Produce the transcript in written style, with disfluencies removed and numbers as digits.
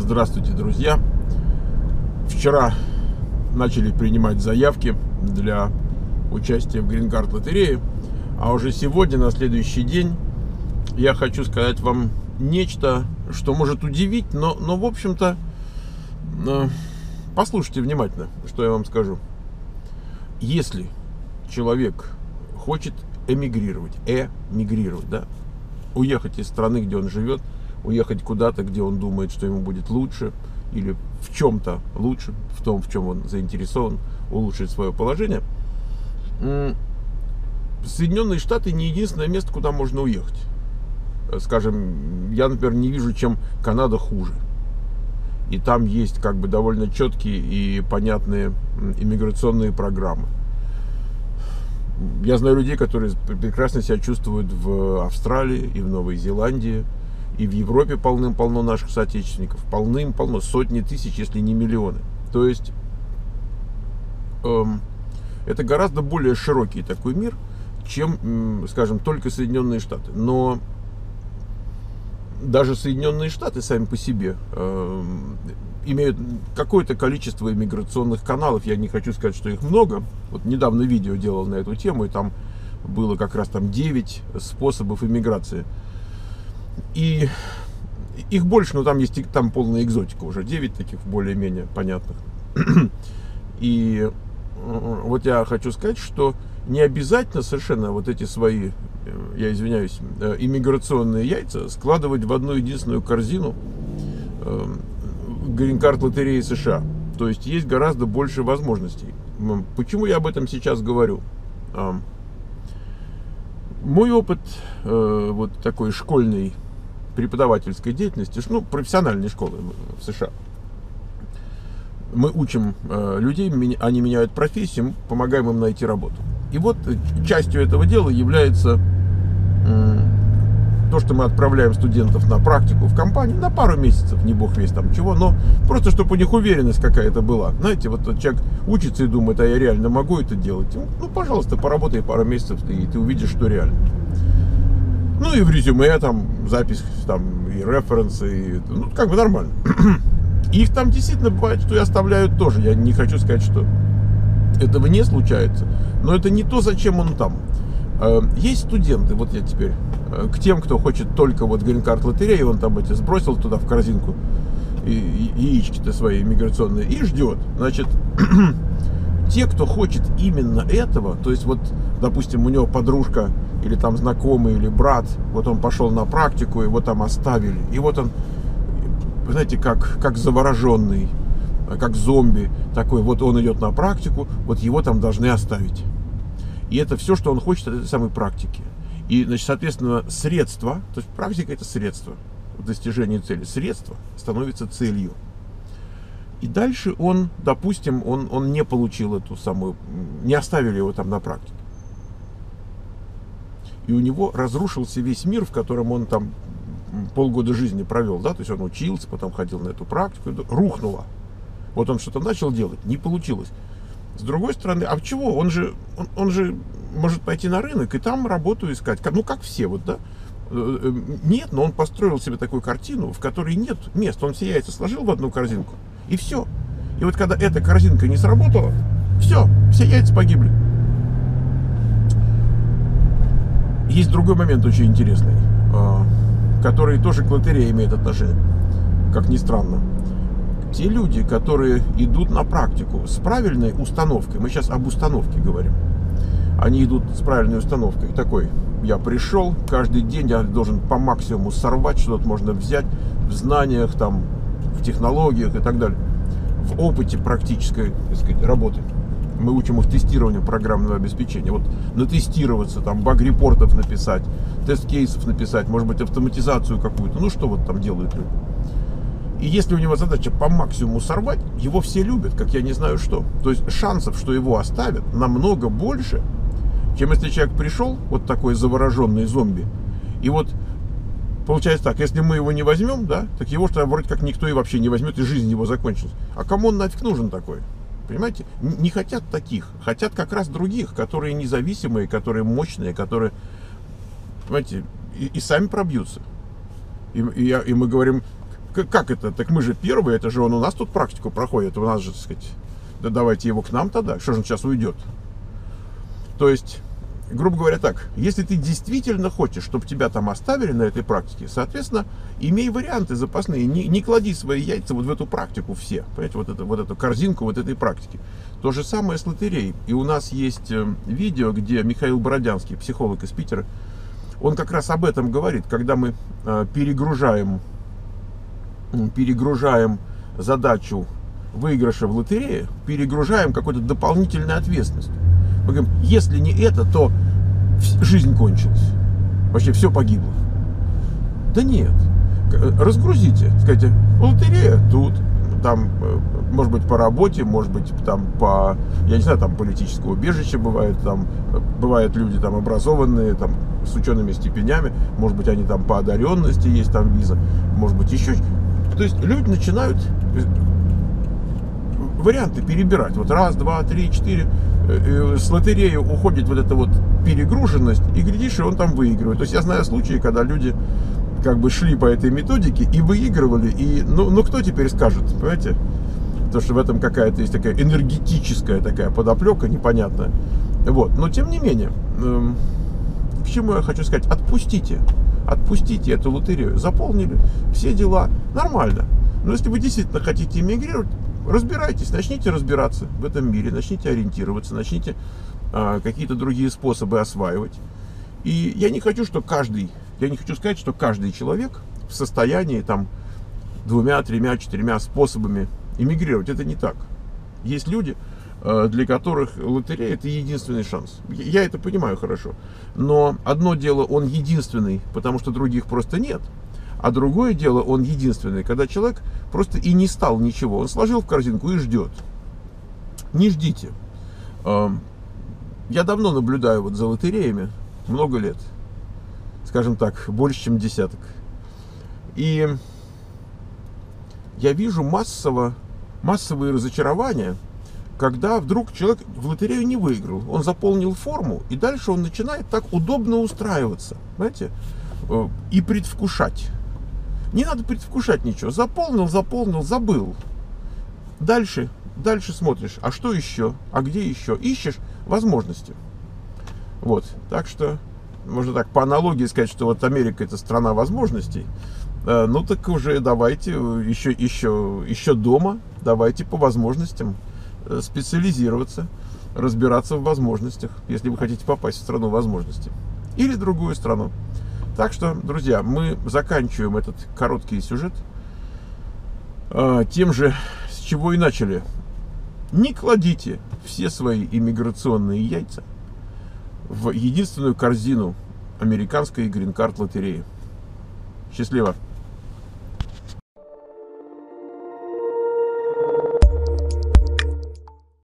Здравствуйте, друзья! Вчера начали принимать заявки для участия в Green Card лотерее, а уже сегодня, на следующий день, я хочу сказать вам нечто, что может удивить, но в общем-то, послушайте внимательно, что я вам скажу. Если человек хочет эмигрировать, да, уехать из страны, где он живет, уехать куда-то, где он думает, что ему будет лучше, или в чем-то лучше, в том, в чем он заинтересован, улучшить свое положение, Соединенные Штаты не единственное место, куда можно уехать. Скажем, я, например, не вижу, чем Канада хуже. И там есть как бы довольно четкие и понятные иммиграционные программы. Я знаю людей, которые прекрасно себя чувствуют в Австралии и в Новой Зеландии, и в Европе полным-полно наших соотечественников, полным-полно, сотни тысяч, если не миллионы. То есть это гораздо более широкий такой мир, чем, скажем, только Соединенные Штаты. Но даже Соединенные Штаты сами по себе имеют какое-то количество иммиграционных каналов. Я не хочу сказать, что их много. Вот недавно видео делал на эту тему, и там было как раз 9 способов иммиграции. И их больше, но там есть полная экзотика уже. 9 таких более-менее понятных. И вот я хочу сказать, что не обязательно совершенно вот эти свои, я извиняюсь, иммиграционные яйца складывать в одну единственную корзину Green Card лотереи США. То есть есть гораздо больше возможностей. Почему я об этом сейчас говорю? Мой опыт вот такой школьной преподавательской деятельности, профессиональной школы в США. Мы учим людей, они меняют профессию, помогаем им найти работу. И вот частью этого дела является то, что мы отправляем студентов на практику в компанию на пару месяцев, не бог весть там чего, но просто чтобы у них уверенность какая-то была. Знаете, вот тот человек учится и думает, а я реально могу это делать. Пожалуйста, поработай пару месяцев, и ты увидишь, что реально. И в резюме там запись, и референсы, как бы нормально. Их там действительно бывает, что и оставляют тоже. Я не хочу сказать, что этого не случается, но это не то, зачем он там. Есть студенты, вот я теперь к тем, кто хочет только вот Green Card лотереи, он там сбросил туда в корзинку яички-то свои иммиграционные и ждет. Значит, те, кто хочет именно этого, то есть вот, допустим, у него подружка или там знакомый, или брат, вот он пошел на практику, его там оставили, и вот он, знаете, как завороженный, как зомби такой, вот он идет на практику, вот его там должны оставить. И это все, что он хочет от этой самой практики. И, значит, соответственно, средства, то есть практика — это средство в достижении цели. Средство становится целью. И дальше он, допустим, он не получил эту самую, не оставили его там на практике. И у него разрушился весь мир, в котором он там полгода жизни провел, да, то есть он учился, потом ходил на эту практику, рухнуло. Вот он что-то начал делать, не получилось. С другой стороны, а чего? Он же может пойти на рынок и там работу искать, как все, вот, да? Нет, но он построил себе такую картину, в которой нет мест. Он все яйца сложил в одну корзинку, и все. И вот когда эта корзинка не сработала, все яйца погибли. Есть другой момент очень интересный, который тоже к лотерее имеет отношение, как ни странно. Те люди, которые идут на практику с правильной установкой, мы сейчас об установке говорим, они идут с правильной установкой, такой: я пришел, каждый день я должен по максимуму сорвать, что-то можно взять в знаниях, там, в технологиях и так далее, в опыте практической, так сказать, работы. Мы учим их тестированию программного обеспечения. Вот натестироваться, там, баг-репортов написать, тест-кейсов написать, может быть, автоматизацию какую-то. Что вот там делают люди. И если у него задача по максимуму сорвать, его все любят, как я не знаю что. То есть шансов, что его оставят, намного больше, чем если человек пришел, вот такой завороженный зомби. И вот получается так, если мы его не возьмем, да, так его что вроде как никто и вообще не возьмет, и жизнь его закончилась. А кому он нафиг нужен такой? Понимаете? Не хотят таких, хотят как раз других, которые независимые, которые мощные, которые, понимаете, и сами пробьются. И мы говорим, Как это? Так мы же первые, это же он у нас тут практику проходит, у нас же, так сказать, да давайте его к нам тогда, что же он сейчас уйдет? То есть, грубо говоря так, если ты действительно хочешь, чтобы тебя там оставили на этой практике, соответственно, имей варианты запасные, не клади свои яйца вот в эту практику все, понимаете, вот эту корзинку вот этой практики. То же самое с лотереей. И у нас есть видео, где Михаил Бородянский, психолог из Питера, он как раз об этом говорит, когда мы перегружаем задачу выигрыша в лотерее, перегружаем какой-то дополнительной ответственностью. Мы говорим, если не это, то жизнь кончилась. Вообще все погибло. Да нет. Разгрузите. Скажите, лотерея тут, там, может быть, по работе, может быть, там, по, я не знаю, там, политическое убежище бывает, там, бывают люди, там, образованные, там, с учеными степенями, может быть, они там по одаренности есть, там, виза, может быть, еще. То есть люди начинают варианты перебирать. Вот раз, два, три, четыре. С лотереи уходит вот эта вот перегруженность, и глядишь, и он там выигрывает. То есть я знаю случаи, когда люди как бы шли по этой методике и выигрывали, и ну кто теперь скажет, понимаете? Потому что в этом какая-то есть такая энергетическая такая подоплека непонятная. Вот, но тем не менее, к чему я хочу сказать, отпустите эту лотерею, заполнили все дела, нормально. Но если вы действительно хотите эмигрировать, разбирайтесь, начните разбираться в этом мире, начните ориентироваться, начните какие-то другие способы осваивать. И я не хочу сказать, что каждый человек в состоянии там 2, 3, 4 способами эмигрировать. Это не так. Есть люди, для которых лотерея — это единственный шанс. Я это понимаю хорошо. Но одно дело, он единственный, потому что других просто нет. А другое дело, он единственный, когда человек просто и не стал ничего. Он сложил в корзинку и ждет. Не ждите. Я давно наблюдаю вот за лотереями, много лет. Скажем так, больше, чем десяток. И я вижу массовые разочарования, когда вдруг человек в лотерею не выиграл. Он заполнил форму, и дальше он начинает так удобно устраиваться, знаете, и предвкушать. Не надо предвкушать ничего. Заполнил, забыл. Дальше смотришь, а что еще? А где еще? Ищешь возможности. Вот. Так что, можно так по аналогии сказать, что вот Америка — это страна возможностей. Ну так уже давайте еще дома, давайте по возможностям специализироваться, разбираться в возможностях, если вы хотите попасть в страну возможностей. Или другую страну. Так что, друзья, мы заканчиваем этот короткий сюжет тем же, с чего и начали. Не кладите все свои иммиграционные яйца в единственную корзину американской грин-карт лотереи. Счастливо!